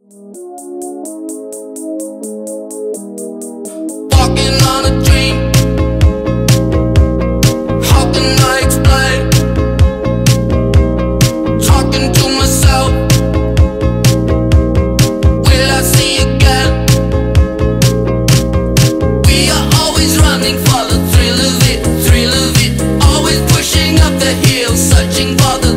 Walking on a dream. How can I explain? Talking to myself. Will I see again? We are always running for the thrill of it, thrill of it. Always pushing up the hill, searching for the